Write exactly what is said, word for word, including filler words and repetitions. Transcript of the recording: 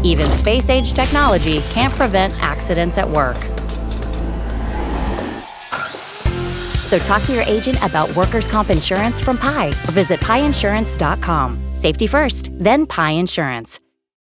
Even space-age technology can't prevent accidents at work. So talk to your agent about workers' comp insurance from Pi or visit pi insurance dot com. Safety first, then Pi Insurance.